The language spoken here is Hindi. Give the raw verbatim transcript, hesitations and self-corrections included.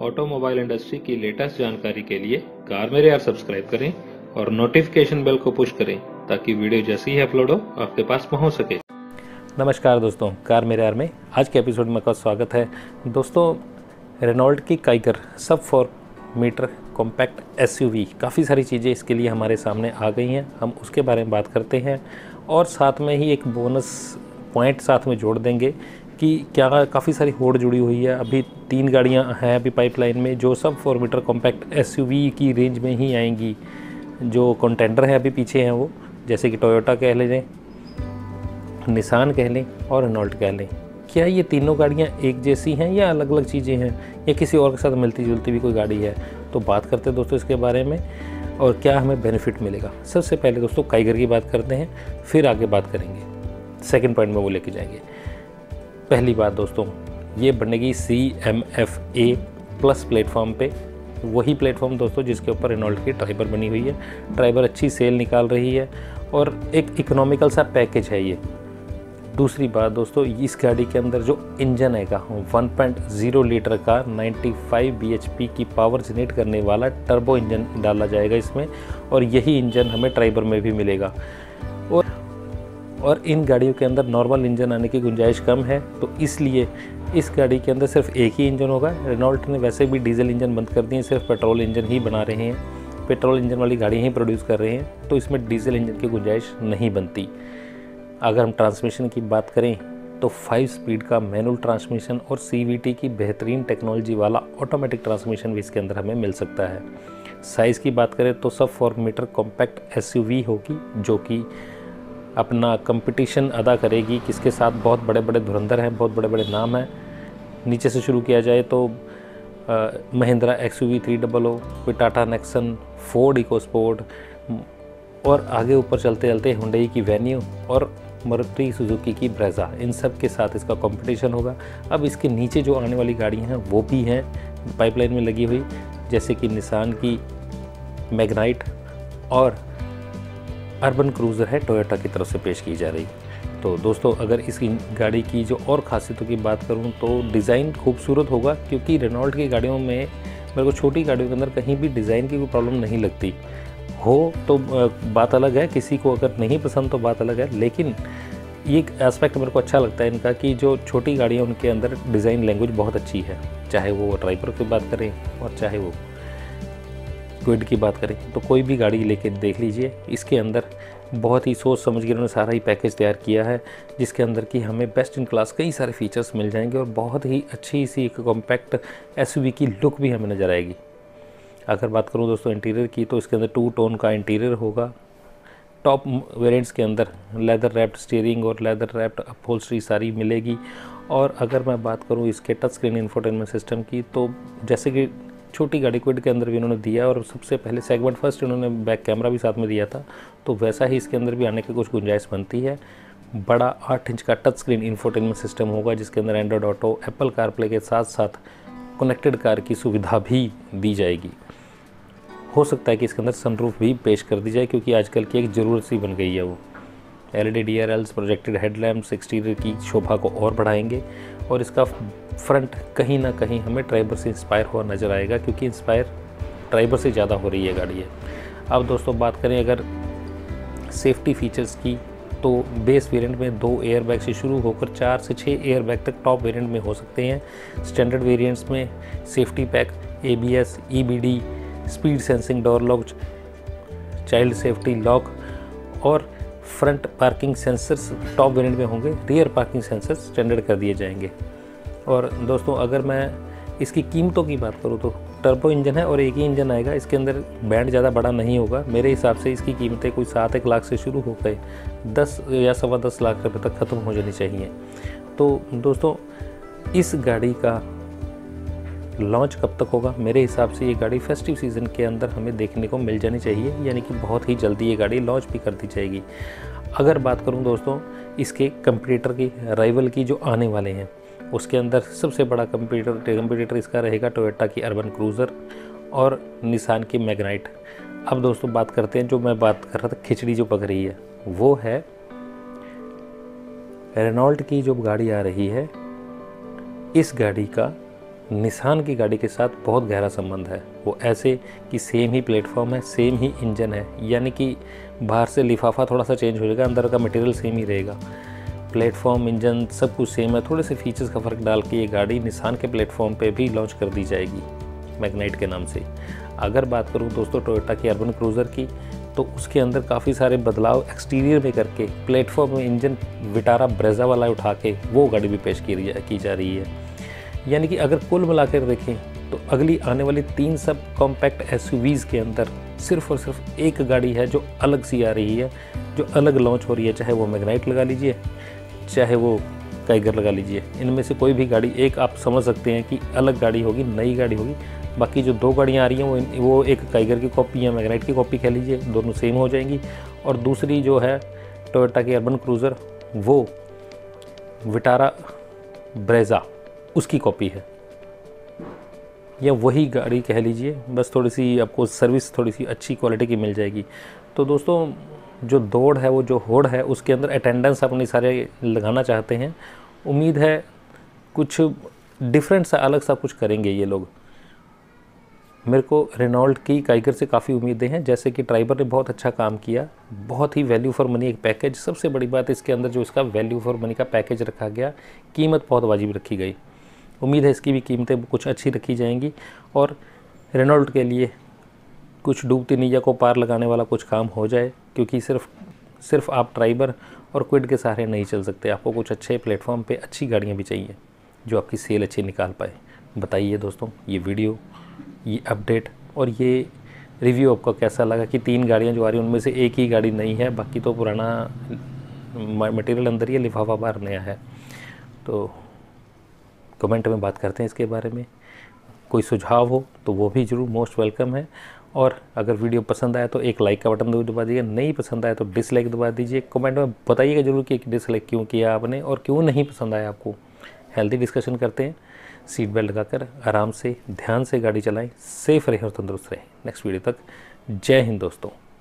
ऑटोमोबाइल इंडस्ट्री की लेटेस्ट जानकारी के लिए कार मेरे यार सब्सक्राइब करें और नोटिफिकेशन बेल को पुश करें ताकि वीडियो जैसे ही अपलोड हो आपके पास पहुंच सके। नमस्कार दोस्तों, कार मेरे यार में आज के एपिसोड में आपका स्वागत है। दोस्तों, रेनॉल्ट की काइगर सब फोर मीटर कॉम्पैक्ट एसयूवी, काफ़ी सारी चीज़ें इसके लिए हमारे सामने आ गई हैं। हम उसके बारे में बात करते हैं और साथ में ही एक बोनस पॉइंट साथ में जोड़ देंगे कि क्या काफ़ी सारी होड़ जुड़ी हुई है। अभी तीन गाड़ियां हैं अभी पाइपलाइन में जो सब फोर मीटर कॉम्पैक्ट एसयूवी की रेंज में ही आएंगी। जो कंटेंडर है अभी पीछे हैं वो, जैसे कि टोयोटा कह लें, निसान कह लें और रेनॉल्ट कह लें। क्या ये तीनों गाड़ियाँ एक जैसी हैं या अलग अलग चीज़ें हैं या किसी और के साथ मिलती जुलती भी कोई गाड़ी है? तो बात करते हैं दोस्तों इसके बारे में और क्या हमें बेनिफिट मिलेगा। सबसे पहले दोस्तों काइगर की बात करते हैं, फिर आगे बात करेंगे, सेकंड पॉइंट में वो लेके जाएंगे। पहली बात दोस्तों, ये बनेगी C M F A plus platform पे, वही प्लेटफॉर्म दोस्तों जिसके ऊपर रेनॉल्ट की ट्राइबर बनी हुई है। ट्राइबर अच्छी सेल निकाल रही है और एक इकोनॉमिकल सा पैकेज है ये। दूसरी बात दोस्तों, इस गाड़ी के अंदर जो इंजन आएगा वन पॉइंट ज़ीरो लीटर का पचानवे बी एच पी की पावर जनरेट करने वाला टर्बो इंजन डाला जाएगा इसमें, और यही इंजन हमें ट्राइबर में भी मिलेगा। और और इन गाड़ियों के अंदर नॉर्मल इंजन आने की गुंजाइश कम है, तो इसलिए इस गाड़ी के अंदर सिर्फ एक ही इंजन होगा। रेनॉल्ट ने वैसे भी डीजल इंजन बंद कर दिए, सिर्फ पेट्रोल इंजन ही बना रहे हैं, पेट्रोल इंजन वाली गाड़ियाँ ही प्रोड्यूस कर रहे हैं, तो इसमें डीजल इंजन की गुंजाइश नहीं बनती। अगर हम ट्रांसमिशन की बात करें तो फाइव स्पीड का मैनुअल ट्रांसमिशन और सी वी टी की बेहतरीन टेक्नोलॉजी वाला ऑटोमेटिक ट्रांसमिशन भी इसके अंदर हमें मिल सकता है। साइज़ की बात करें तो सब फोर मीटर कॉम्पैक्ट एसयूवी होगी जो कि अपना कंपटीशन अदा करेगी किसके साथ? बहुत बड़े बड़े धुरंधर हैं, बहुत बड़े बड़े नाम हैं। नीचे से शुरू किया जाए तो Mahindra X U V three double O, फिर टाटा नेक्सन, फोर्ड इकोस्पोर्ट, और आगे ऊपर चलते चलते हुंडई की वेन्यू और मारुति सुजुकी की ब्रेजा, इन सब के साथ इसका कंपटीशन होगा। अब इसके नीचे जो आने वाली गाड़ियां हैं वो भी हैं पाइपलाइन में लगी हुई, जैसे कि निसान की मैग्नाइट और अर्बन क्रूज़र है टोयोटा की तरफ से पेश की जा रही। तो दोस्तों, अगर इस गाड़ी की जो और खासियतों की बात करूं तो डिज़ाइन खूबसूरत होगा, क्योंकि रेनॉल्ट की गाड़ियों में मेरे को छोटी गाड़ियों के अंदर कहीं भी डिज़ाइन की कोई प्रॉब्लम नहीं लगती। हो तो बात अलग है, किसी को अगर नहीं पसंद तो बात अलग है, लेकिन ये एस्पेक्ट मेरे को अच्छा लगता है इनका कि जो छोटी गाड़ियाँ उनके अंदर डिज़ाइन लैंग्वेज बहुत अच्छी है। चाहे वो ट्राइबर की बात करें और चाहे वो क्विड की बात करें, तो कोई भी गाड़ी लेके देख लीजिए, इसके अंदर बहुत ही सोच समझ के उन्होंने सारा ही पैकेज तैयार किया है, जिसके अंदर कि हमें बेस्ट इन क्लास कई सारे फीचर्स मिल जाएंगे और बहुत ही अच्छी सी एक कॉम्पैक्ट एसयूवी की लुक भी हमें नज़र आएगी। अगर बात करूं दोस्तों इंटीरियर की, तो इसके अंदर टू टोन का इंटीरियर होगा। टॉप वेरिएंट्स के अंदर लेदर रैप्ड स्टीयरिंग और लेदर रैप्ड अपहोल्स्ट्री सारी मिलेगी। और अगर मैं बात करूं इसके टच स्क्रीन इंफोटेनमेंट सिस्टम की, तो जैसे कि छोटी गाड़ी क्विड के अंदर भी उन्होंने दिया और सबसे पहले सेगमेंट फर्स्ट उन्होंने बैक कैमरा भी साथ में दिया था, तो वैसा ही इसके अंदर भी आने की कुछ गुंजाइश बनती है। बड़ा आठ इंच का टच स्क्रीन इंफोटेनमेंट सिस्टम होगा, जिसके अंदर एंड्रॉयड ऑटो, एप्पल कारप्ले के साथ साथ कनेक्टेड कार की सुविधा भी दी जाएगी। हो सकता है कि इसके अंदर सनरूफ भी पेश कर दी जाए, क्योंकि आजकल की एक ज़रूरत सी बन गई है वो। L E D D R Ls, projected headlamps exterior की शोभा को और बढ़ाएंगे, और इसका फ्रंट कहीं ना कहीं हमें ट्राइबर से इंस्पायर हुआ नज़र आएगा, क्योंकि इंस्पायर ट्राइबर से ज़्यादा हो रही है गाड़ी है। अब दोस्तों बात करें अगर सेफ्टी फीचर्स की, तो बेस वेरिएंट में दो एयर बैग से शुरू होकर चार से छः एयर बैग तक टॉप वेरिएंट में हो सकते हैं। स्टैंडर्ड वेरिएंट्स में safety pack, A B S, E B D, speed sensing door lock, child safety lock और front parking sensors top variant में होंगे। रियर पार्किंग सेंसर्स स्टैंडर्ड कर दिए जाएंगे। और दोस्तों अगर मैं इसकी कीमतों की बात करूं तो टर्बो इंजन है और एक ही इंजन आएगा, इसके अंदर बैंड ज़्यादा बड़ा नहीं होगा। मेरे हिसाब से इसकी कीमतें कोई सात एक लाख से शुरू होकर दस या सवा दस लाख रुपये तक ख़त्म हो जानी चाहिए। तो दोस्तों इस गाड़ी का लॉन्च कब तक होगा? मेरे हिसाब से ये गाड़ी फेस्टिव सीज़न के अंदर हमें देखने को मिल जानी चाहिए, यानी कि बहुत ही जल्दी ये गाड़ी लॉन्च भी कर दी जाएगी। अगर बात करूं दोस्तों इसके कंपटीटर की, राइवल की जो आने वाले हैं, उसके अंदर सबसे बड़ा कंपटीटर कंपटीटर इसका रहेगा टोयोटा की अर्बन क्रूज़र और निसान की मैग्नाइट। अब दोस्तों बात करते हैं, जो मैं बात कर रहा था खिचड़ी जो पक रही है, वो है रेनॉल्ट की जो गाड़ी आ रही है, इस गाड़ी का निसान की गाड़ी के साथ बहुत गहरा संबंध है। वो ऐसे कि सेम ही प्लेटफॉर्म है, सेम ही इंजन है, यानी कि बाहर से लिफाफा थोड़ा सा चेंज हो जाएगा, अंदर का मटेरियल सेम ही रहेगा। प्लेटफॉर्म, इंजन सब कुछ सेम है, थोड़े से फीचर्स का फ़र्क डाल के ये गाड़ी निसान के प्लेटफॉर्म पे भी लॉन्च कर दी जाएगी मैग्नाइट के नाम से। अगर बात करूँ दोस्तों टोयोटा की अर्बन क्रूज़र की, तो उसके अंदर काफ़ी सारे बदलाव एक्सटीरियर में करके प्लेटफॉर्म में इंजन विटारा ब्रेजा वाला उठा के वो गाड़ी भी पेश की की जा रही है। यानी कि अगर कुल मिलाकर देखें तो अगली आने वाली तीन सब कॉम्पैक्ट एसयूवीज़ के अंदर सिर्फ और सिर्फ एक गाड़ी है जो अलग सी आ रही है, जो अलग लॉन्च हो रही है। चाहे वो मैग्नाइट लगा लीजिए, चाहे वो काइगर लगा लीजिए, इनमें से कोई भी गाड़ी एक आप समझ सकते हैं कि अलग गाड़ी होगी, नई गाड़ी होगी। बाकी जो दो गाड़ियाँ आ रही हैं वो वो एक काइगर की कॉपी या मैग्नाइट की कॉपी कह लीजिए, दोनों सेम हो जाएंगी। और दूसरी जो है टोयोटा की अर्बन क्रूज़र, वो विटारा ब्रेजा उसकी कॉपी है, या वही गाड़ी कह लीजिए, बस थोड़ी सी आपको सर्विस थोड़ी सी अच्छी क्वालिटी की मिल जाएगी। तो दोस्तों जो दौड़ है, वो जो होड़ है, उसके अंदर अटेंडेंस अपनी सारे लगाना चाहते हैं। उम्मीद है कुछ डिफरेंट सा, अलग सा कुछ करेंगे ये लोग। मेरे को रेनॉल्ट की काइगर से काफ़ी उम्मीदें हैं। जैसे कि ट्राइबर ने बहुत अच्छा काम किया, बहुत ही वैल्यू फॉर मनी एक पैकेज। सबसे बड़ी बात इसके अंदर जो इसका वैल्यू फॉर मनी का पैकेज रखा गया, कीमत बहुत वाजिब रखी गई। उम्मीद है इसकी भी कीमतें कुछ अच्छी रखी जाएंगी और रेनॉल्ट के लिए कुछ डूबती नैया को पार लगाने वाला कुछ काम हो जाए, क्योंकि सिर्फ सिर्फ आप ट्राइबर और क्विड के सहारे नहीं चल सकते। आपको कुछ अच्छे प्लेटफॉर्म पे अच्छी गाड़ियाँ भी चाहिए जो आपकी सेल अच्छी निकाल पाए। बताइए दोस्तों, ये वीडियो, ये अपडेट और ये रिव्यू आपको कैसा लगा कि तीन गाड़ियाँ जो आ रही हैं उनमें से एक ही गाड़ी नई है, बाकी तो पुराना मटेरियल अंदर ही है, लिफाफा बाहर नया है। तो कमेंट में बात करते हैं इसके बारे में। कोई सुझाव हो तो वो भी ज़रूर मोस्ट वेलकम है। और अगर वीडियो पसंद आया तो एक लाइक का बटन जरूर दबा दीजिए, नहीं पसंद आया तो डिसलाइक दबा दीजिए। कमेंट में बताइएगा ज़रूर कि डिसलाइक क्यों किया आपने और क्यों नहीं पसंद आया आपको। हेल्दी डिस्कशन करते हैं। सीट बेल्ट लगाकर आराम से ध्यान से गाड़ी चलाएं, सेफ रहें और तंदुरुस्त रहें। नेक्स्ट वीडियो तक जय हिंद दोस्तों।